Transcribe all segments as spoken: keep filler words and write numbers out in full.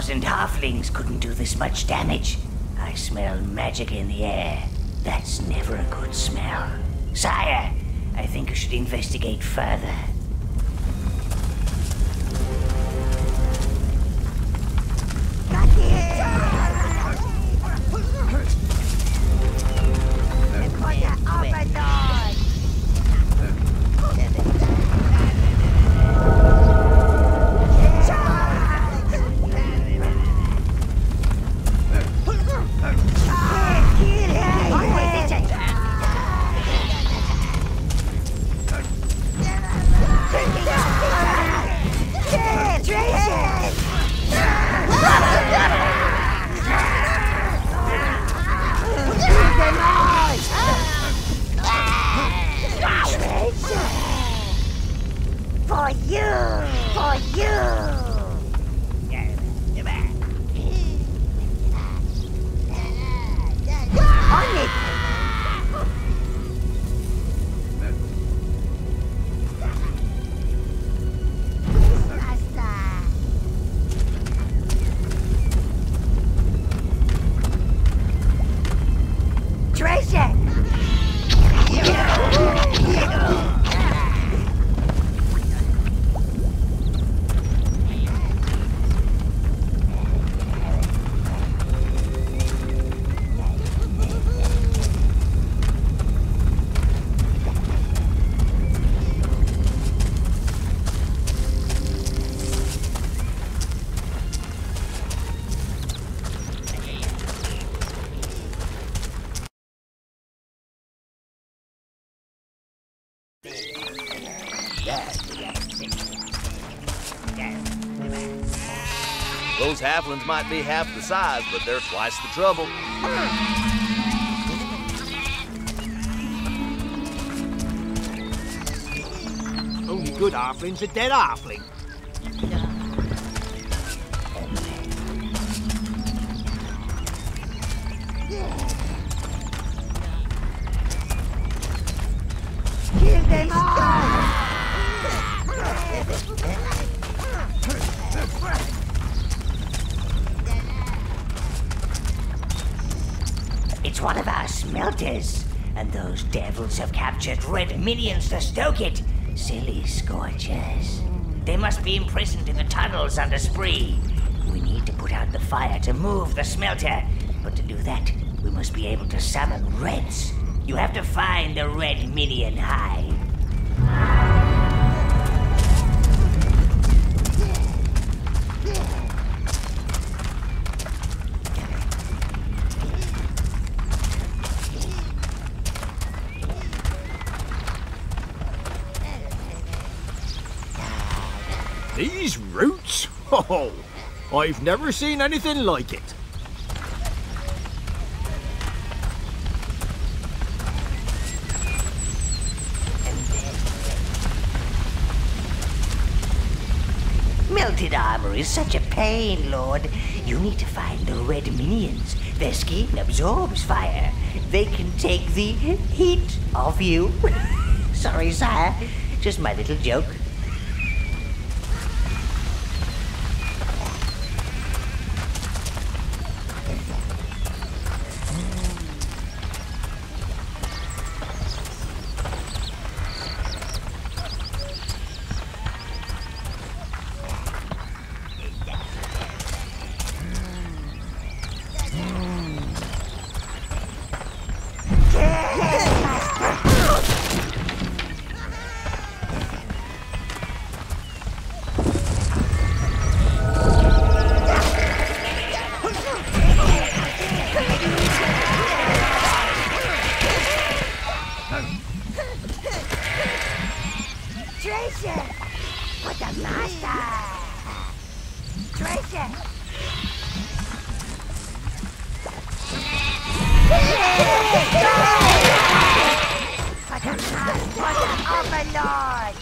thousand halflings couldn't do this much damage. I smell magic in the air. That's never a good smell. Sire, I think you should investigate further. For you! For you! On it! Treasure! Those halflings might be half the size, but they're twice the trouble. Only good halfling's a dead halfling. Kill them all! It's one of our smelters, and those devils have captured red minions to stoke it. Silly scorchers. They must be imprisoned in the tunnels under Spree. We need to put out the fire to move the smelter, but to do that, we must be able to summon reds. You have to find the red minion hive. These roots? Oh, I've never seen anything like it. Melted armor is such a pain, Lord. You need to find the red minions. Their skin absorbs fire. They can take the heat off you. Sorry, sire. Just my little joke. Treasure! For the master! Treasure! For the master! For the Overlord!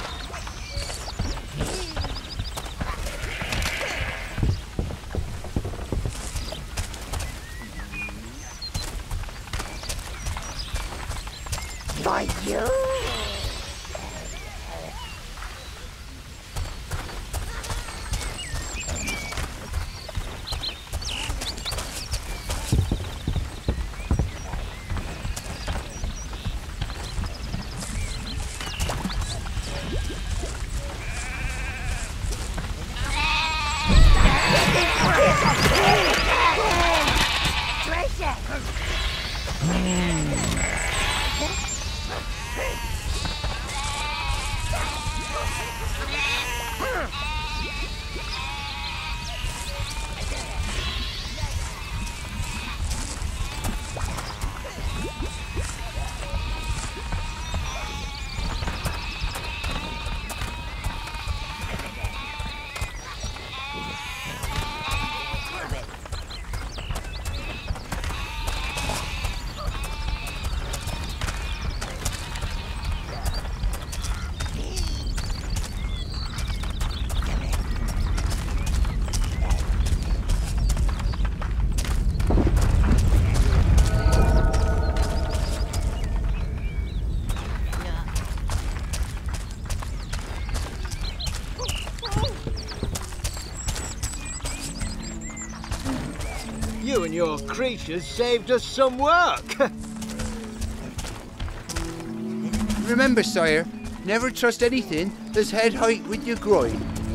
For you! You and your creatures saved us some work. Remember, sire, never trust anything that's head height with your groin.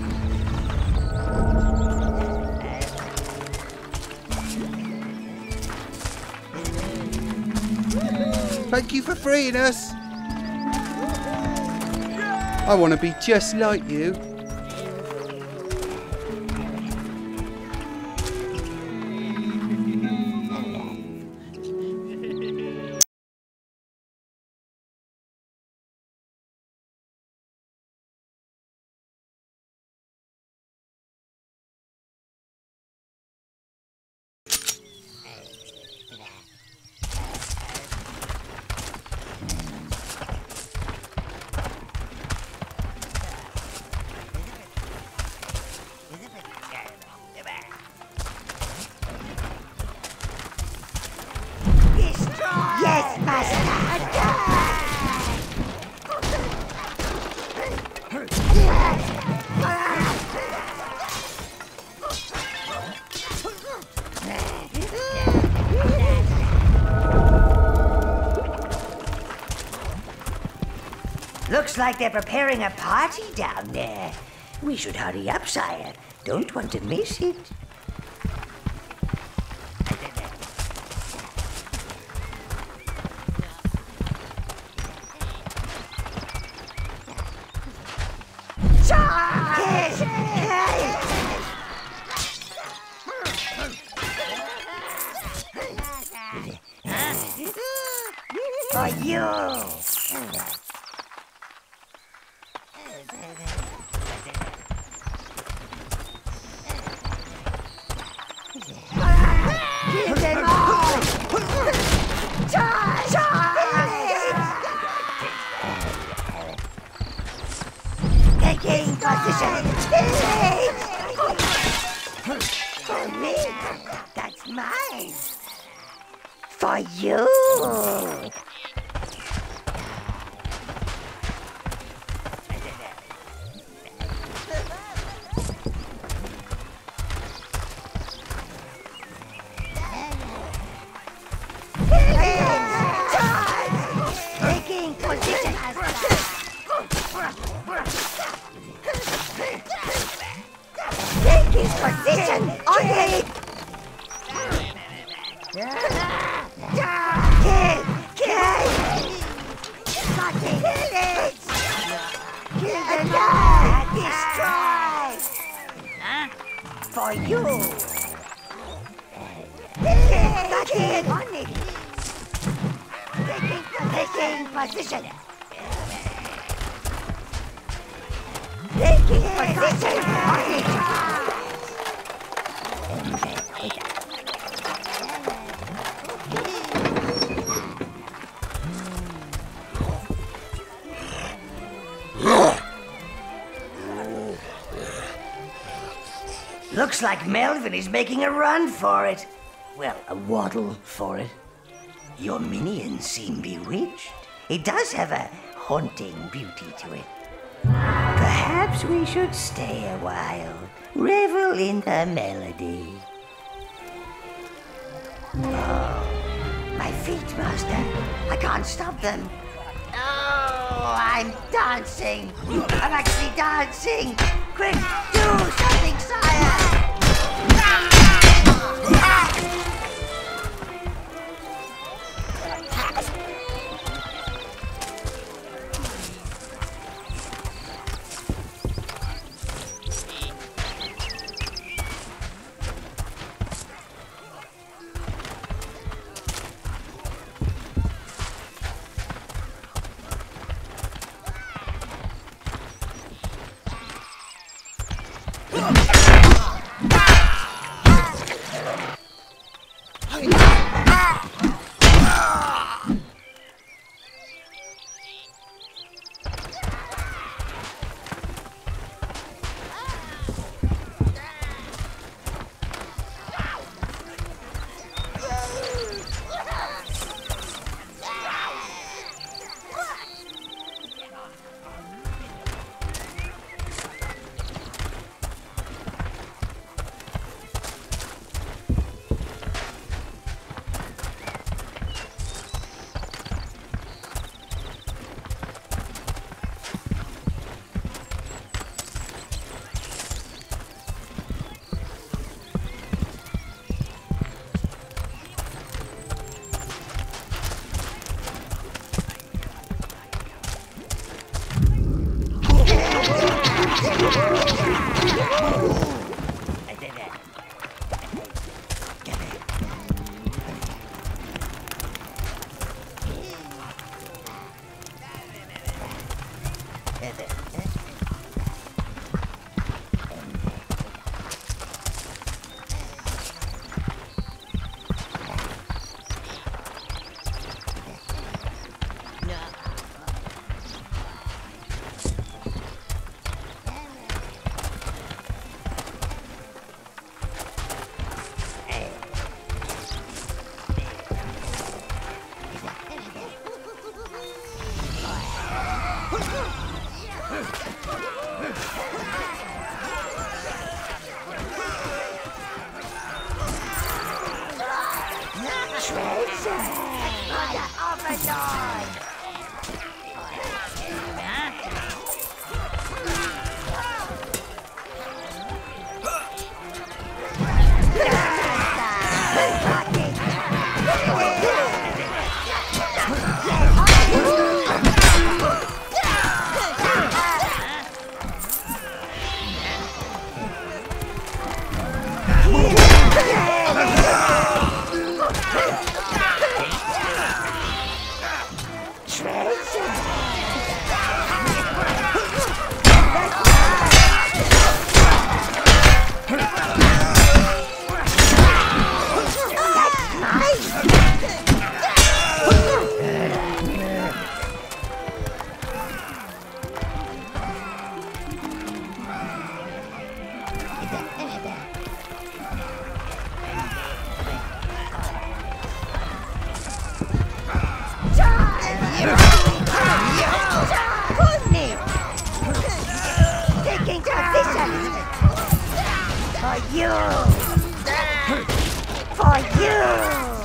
Thank you for freeing us. I want to be just like you. Yes, master! Looks like they're preparing a party down there. We should hurry up, sire. Don't want to miss it. For you! Kill them all! Charge! Taking position! For me! That's mine! For you! Taking position! Taking position! On it! Kill! Kill! Fucking kill it! Kill them all! Destroy! For you! Taking on it! Taking, taking position! Taking position on it! Looks like Melvin is making a run for it. Well, a waddle for it. Your minions seem bewitched. It does have a haunting beauty to it. Perhaps we should stay a while, revel in the melody. Oh, my feet, master. I can't stop them. Oh, I'm dancing. I'm actually dancing. Quick, do something, sire. Overlord! Taking position! For you! For you!